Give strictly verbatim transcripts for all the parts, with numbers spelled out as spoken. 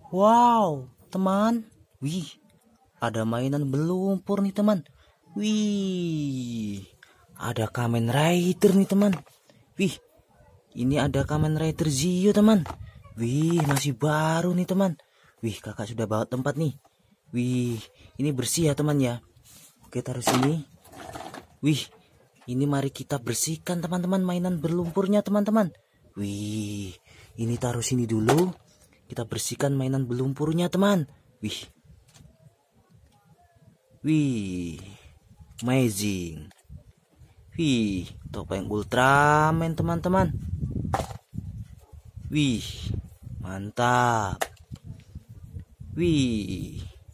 Wow, teman. Wih, ada mainan berlumpur nih, teman. Wih, ada Kamen Rider nih, teman. Wih, ini ada Kamen Rider Zio, teman. Wih, masih baru nih, teman. Wih, kakak sudah bawa tempat nih. Wih, ini bersih ya, teman ya. Oke, taruh sini. Wih, ini mari kita bersihkan, teman-teman, mainan berlumpurnya, teman-teman. Wih, ini taruh sini dulu. Kita bersihkan mainan berlumpurnya, teman. Wih. Wih. Amazing. Wih, topeng Ultraman, teman-teman. Wih, mantap. Wih.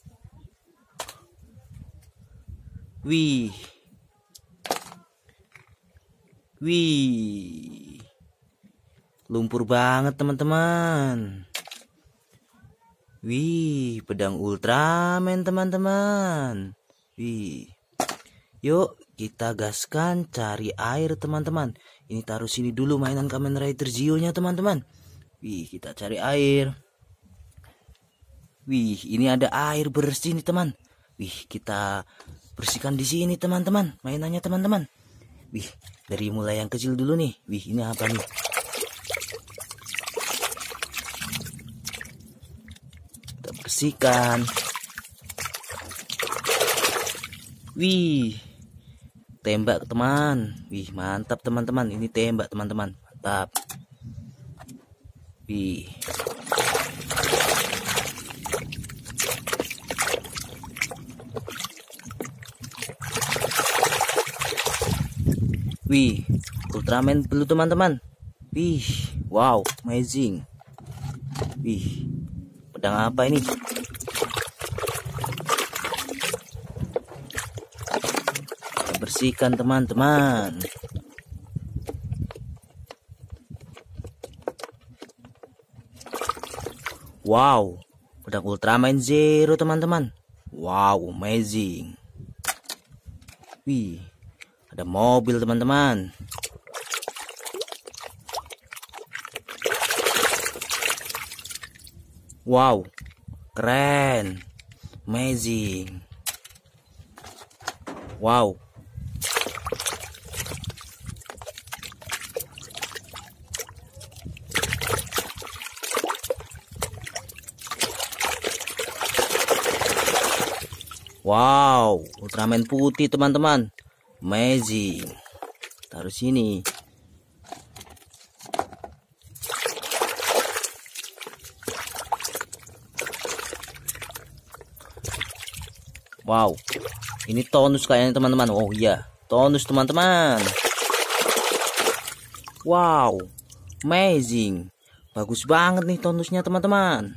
Wih. Wih. Lumpur banget, teman-teman. Wih, pedang Ultraman, teman-teman. Wih. Yuk, kita gaskan cari air, teman-teman. Ini taruh sini dulu mainan Kamen Rider Zio-nya, teman-teman. Wih, kita cari air. Wih, ini ada air bersih nih, teman. Wih, kita bersihkan di sini, teman-teman. Mainannya, teman-teman. Wih, dari mulai yang kecil dulu nih. Wih, ini apa nih? Bersihkan. Wih, tembak, teman. Wih, mantap, teman-teman. Ini tembak, teman-teman. Mantap. Wih. Wih, Ultraman dulu, teman-teman. Wih, wow, amazing. Wih, pedang apa ini? Kita bersihkan, teman-teman. Wow, pedang Ultraman Zero, teman-teman. Wow, amazing. Wih, ada mobil, teman-teman. Wow, keren, amazing. Wow. Wow, Ultraman putih, teman-teman. Amazing. Taruh sini. Wow, ini tonus kayaknya, teman-teman. Oh iya, tonus, teman-teman. Wow, amazing. Bagus banget nih tonusnya, teman-teman.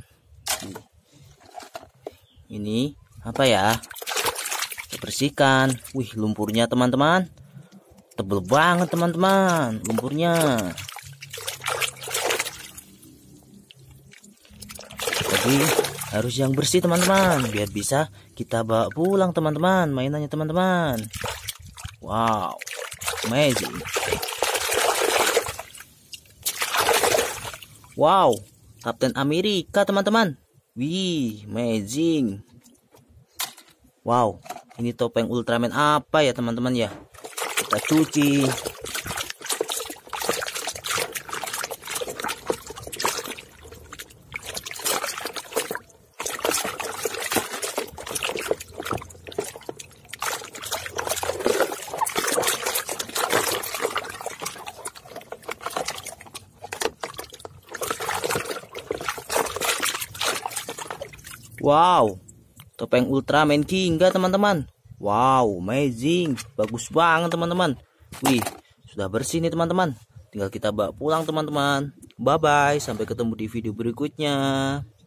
Ini apa ya? Kita bersihkan. Wih, lumpurnya, teman-teman. Tebel banget, teman-teman, lumpurnya. Jadi harus yang bersih, teman-teman, biar bisa kita bawa pulang, teman-teman, mainannya, teman-teman. Wow, amazing. Wow, Kapten Amerika, teman-teman. Wih, amazing. Wow, ini topeng Ultraman apa ya, teman-teman ya? Kita cuci. Wow, topeng Ultraman Ginga, teman-teman. Wow, amazing. Bagus banget, teman-teman. Wih, sudah bersih nih, teman-teman. Tinggal kita bawa pulang, teman-teman. Bye-bye. Sampai ketemu di video berikutnya.